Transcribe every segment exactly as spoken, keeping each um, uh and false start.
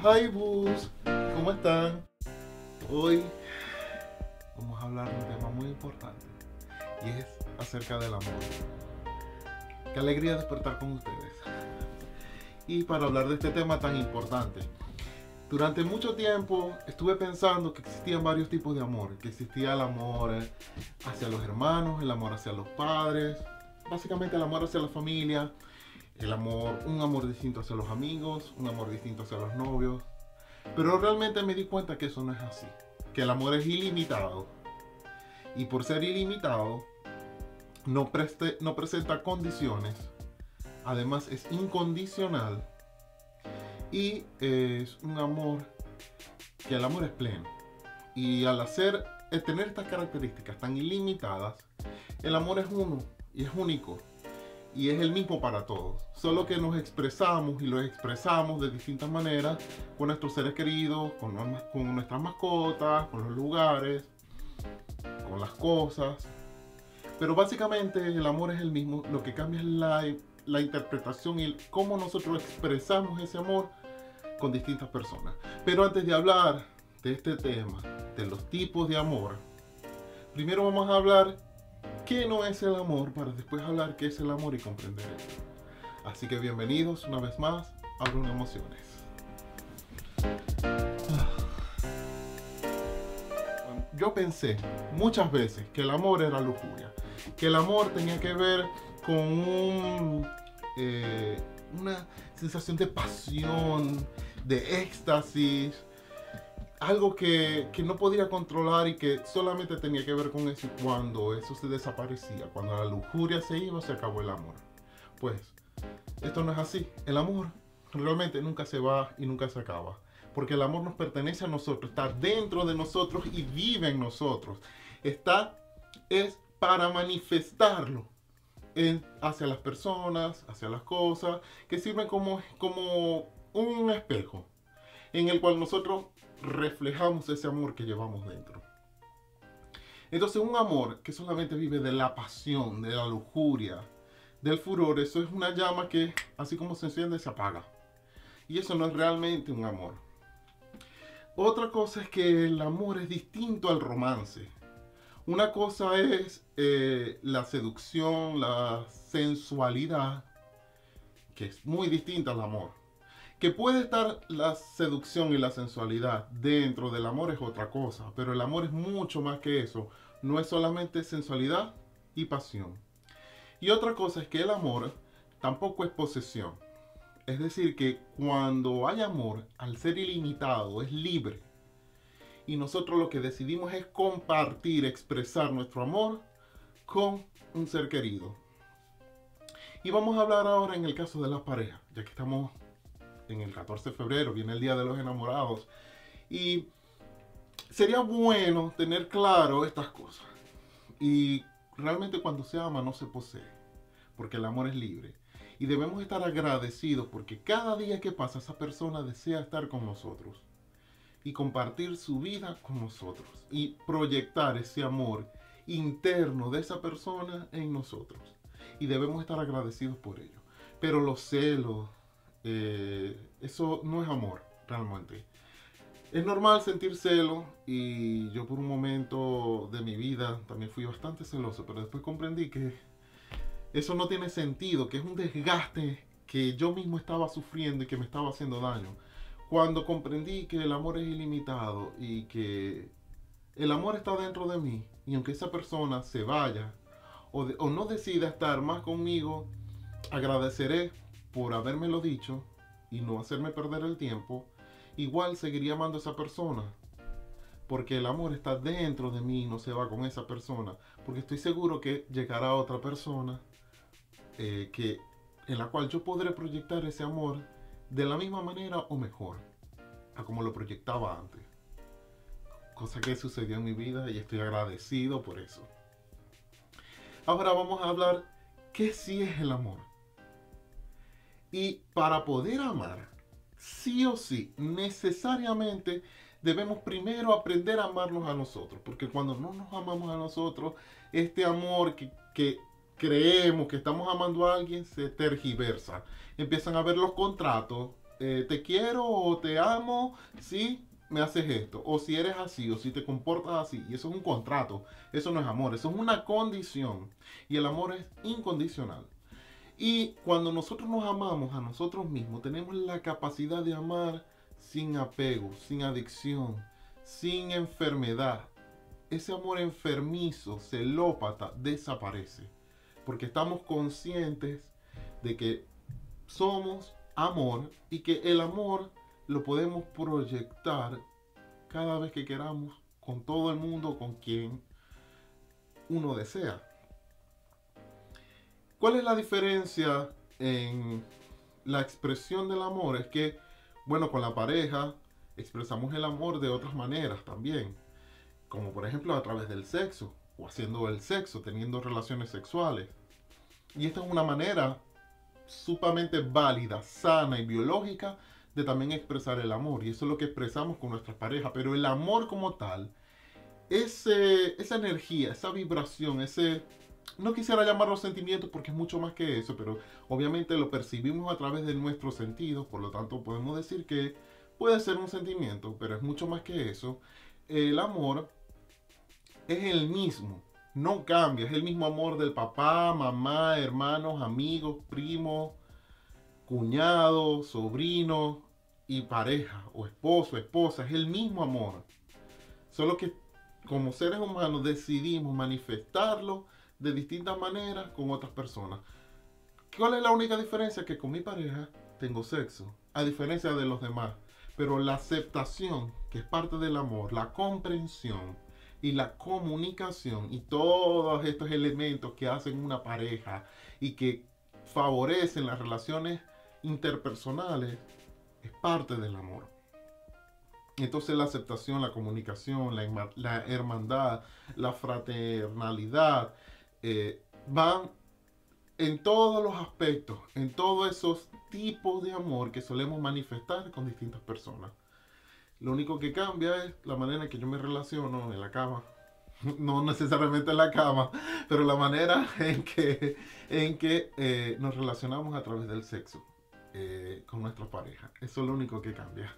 Hi Bus, ¿cómo están? Hoy vamos a hablar de un tema muy importante y es acerca del amor. Qué alegría despertar con ustedes. Y para hablar de este tema tan importante, durante mucho tiempo estuve pensando que existían varios tipos de amor, que existía el amor hacia los hermanos, el amor hacia los padres, básicamente el amor hacia la familia, el amor, un amor distinto hacia los amigos, un amor distinto hacia los novios. Pero realmente me di cuenta que eso no es así, que el amor es ilimitado. Y por ser ilimitado, no, preste, no presenta condiciones. Además es incondicional. Y es un amor, que el amor es pleno. Y al hacer, al tener estas características tan ilimitadas, el amor es uno y es único. Y es el mismo para todos, solo que nos expresamos y lo expresamos de distintas maneras con nuestros seres queridos, con, con nuestras mascotas, con los lugares, con las cosas. Pero básicamente el amor es el mismo, lo que cambia es la, la interpretación y cómo nosotros expresamos ese amor con distintas personas. Pero antes de hablar de este tema, de los tipos de amor, primero vamos a hablar qué no es el amor, para después hablar qué es el amor y comprender esto. Así que bienvenidos una vez más a Bruno Emociones. Yo pensé muchas veces que el amor era lujuria, que el amor tenía que ver con un, eh, una sensación de pasión, de éxtasis, algo que, que no podía controlar y que solamente tenía que ver con eso, y cuando eso se desaparecía, cuando la lujuria se iba, se acabó el amor. Pues esto no es así. El amor realmente nunca se va y nunca se acaba, porque el amor nos pertenece a nosotros, está dentro de nosotros y vive en nosotros. Está, es para manifestarlo en, hacia las personas, hacia las cosas, que sirven como, como un espejo en el cual nosotros reflejamos ese amor que llevamos dentro. Entonces un amor que solamente vive de la pasión, de la lujuria, del furor, eso es una llama que así como se enciende se apaga. Y eso no es realmente un amor. Otra cosa es que el amor es distinto al romance. Una cosa es eh, la seducción, la sensualidad, que es muy distinta al amor. Que puede estar la seducción y la sensualidad dentro del amor es otra cosa, pero el amor es mucho más que eso. No es solamente sensualidad y pasión. Y otra cosa es que el amor tampoco es posesión. Es decir, que cuando hay amor, al ser ilimitado, es libre. Y nosotros lo que decidimos es compartir, expresar nuestro amor con un ser querido. Y vamos a hablar ahora en el caso de las parejas, ya que estamos en el catorce de febrero, viene el Día de los Enamorados. Y sería bueno tener claro estas cosas. Y realmente cuando se ama no se posee, porque el amor es libre. Y debemos estar agradecidos porque cada día que pasa esa persona desea estar con nosotros. Y compartir su vida con nosotros. Y proyectar ese amor interno de esa persona en nosotros. Y debemos estar agradecidos por ello. Pero los celos, Eh, eso no es amor, realmente. Es normal sentir celo y yo por un momento de mi vida también fui bastante celoso, pero después comprendí que eso no tiene sentido, que es un desgaste que yo mismo estaba sufriendo y que me estaba haciendo daño. Cuando comprendí que el amor es ilimitado y que el amor está dentro de mí, y aunque esa persona se vaya o, de, o no decida estar más conmigo, agradeceré por habérmelo dicho y no hacerme perder el tiempo. Igual seguiría amando a esa persona, porque el amor está dentro de mí y no se va con esa persona, porque estoy seguro que llegará otra persona eh, que, en la cual yo podré proyectar ese amor de la misma manera o mejor a como lo proyectaba antes, cosa que sucedió en mi vida y estoy agradecido por eso. Ahora vamos a hablar qué sí es el amor. Y para poder amar, sí o sí, necesariamente debemos primero aprender a amarnos a nosotros. Porque cuando no nos amamos a nosotros, este amor que, que creemos que estamos amando a alguien se tergiversa. Empiezan a ver los contratos eh, te quiero o te amo si me haces esto, o si eres así, o si te comportas así. Y eso es un contrato, eso no es amor, eso es una condición. Y el amor es incondicional. Y cuando nosotros nos amamos a nosotros mismos, tenemos la capacidad de amar sin apego, sin adicción, sin enfermedad. Ese amor enfermizo, celópata, desaparece. Porque estamos conscientes de que somos amor y que el amor lo podemos proyectar cada vez que queramos con todo el mundo, con quien uno desea. ¿Cuál es la diferencia en la expresión del amor? Es que, bueno, con la pareja expresamos el amor de otras maneras también. Como por ejemplo a través del sexo, o haciendo el sexo, teniendo relaciones sexuales. Y esta es una manera sumamente válida, sana y biológica de también expresar el amor. Y eso es lo que expresamos con nuestras parejas. Pero el amor como tal, ese, esa energía, esa vibración, ese... No quisiera llamarlo sentimientos porque es mucho más que eso, pero obviamente lo percibimos a través de nuestros sentidos, por lo tanto podemos decir que puede ser un sentimiento, pero es mucho más que eso. El amor es el mismo, no cambia, es el mismo amor del papá, mamá, hermanos, amigos, primos, cuñados, sobrinos y pareja, o esposo, esposa, es el mismo amor. Solo que como seres humanos decidimos manifestarlo de distintas maneras con otras personas. ¿Cuál es la única diferencia? Que con mi pareja tengo sexo, a diferencia de los demás. Pero la aceptación, que es parte del amor, la comprensión y la comunicación y todos estos elementos que hacen una pareja y que favorecen las relaciones interpersonales, es parte del amor. Entonces la aceptación, la comunicación, la, la hermandad, la fraternalidad, eh, van en todos los aspectos, en todos esos tipos de amor que solemos manifestar con distintas personas. Lo único que cambia es la manera en que yo me relaciono en la cama. No necesariamente en la cama, pero la manera en que, en que eh, nos relacionamos a través del sexo eh, con nuestra pareja. Eso es lo único que cambia.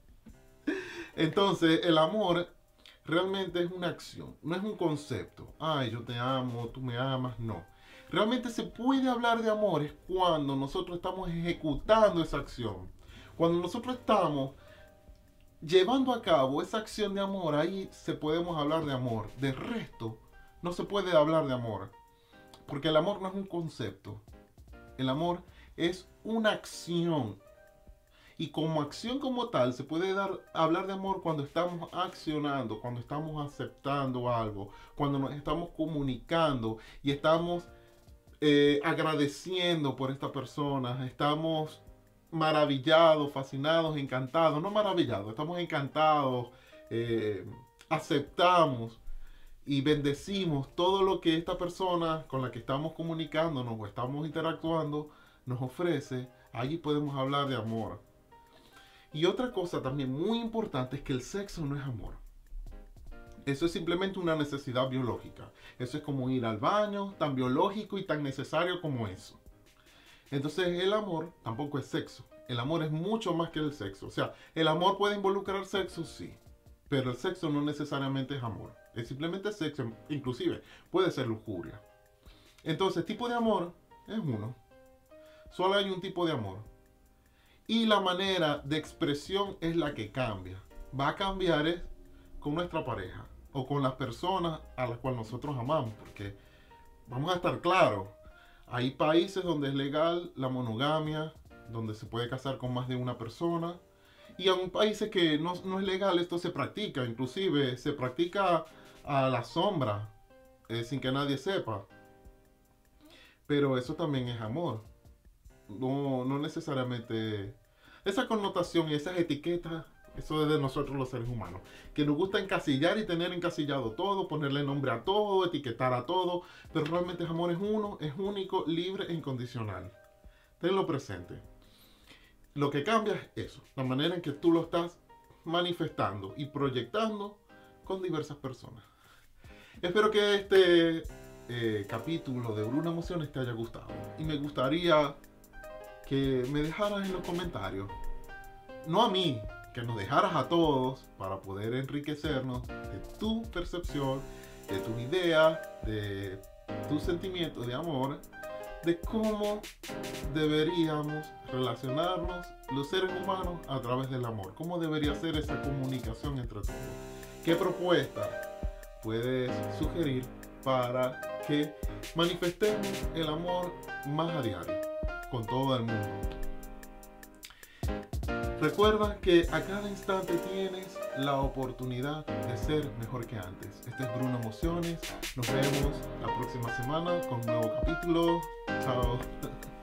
Entonces, el amor realmente es una acción, no es un concepto. Ay, yo te amo, tú me amas, no. Realmente se puede hablar de amor es cuando nosotros estamos ejecutando esa acción. Cuando nosotros estamos llevando a cabo esa acción de amor, ahí se podemos hablar de amor. De resto, no se puede hablar de amor. Porque el amor no es un concepto. El amor es una acción. Y como acción como tal, se puede dar, hablar de amor cuando estamos accionando, cuando estamos aceptando algo, cuando nos estamos comunicando y estamos eh, agradeciendo por esta persona, estamos maravillados, fascinados, encantados, no maravillados, estamos encantados, eh, aceptamos y bendecimos todo lo que esta persona con la que estamos comunicándonos o estamos interactuando nos ofrece. Allí podemos hablar de amor. Y otra cosa también muy importante es que el sexo no es amor. Eso es simplemente una necesidad biológica. Eso es como ir al baño, tan biológico y tan necesario como eso. Entonces el amor tampoco es sexo. El amor es mucho más que el sexo. O sea, el amor puede involucrar sexo, sí. Pero el sexo no necesariamente es amor. Es simplemente sexo. Inclusive puede ser lujuria. Entonces, tipo de amor es uno. Solo hay un tipo de amor. Y la manera de expresión es la que cambia. Va a cambiar es con nuestra pareja o con las personas a las cuales nosotros amamos. Porque vamos a estar claros, hay países donde es legal la monogamia, donde se puede casar con más de una persona. Y hay países que no, no es legal, esto se practica. Inclusive se practica a la sombra, eh, sin que nadie sepa. Pero eso también es amor. No, no necesariamente esa connotación y esas etiquetas, eso es de nosotros los seres humanos, que nos gusta encasillar y tener encasillado todo, ponerle nombre a todo, etiquetar a todo, pero realmente el amor es uno, es único, libre e incondicional. Tenlo presente. Lo que cambia es eso, la manera en que tú lo estás manifestando y proyectando con diversas personas. Espero que este eh, capítulo de Bruna Emociones te haya gustado y me gustaría que me dejaras en los comentarios no a mí, que nos dejaras a todos para poder enriquecernos de tu percepción, de tus ideas, de tus sentimientos de amor, de cómo deberíamos relacionarnos los seres humanos a través del amor, cómo debería ser esa comunicación entre todos. ¿Qué propuesta puedes sugerir para que manifestemos el amor más a diario con todo el mundo? Recuerda que a cada instante tienes la oportunidad de ser mejor que antes. Este es Bruno Emociones. Nos vemos la próxima semana con un nuevo capítulo. Chao.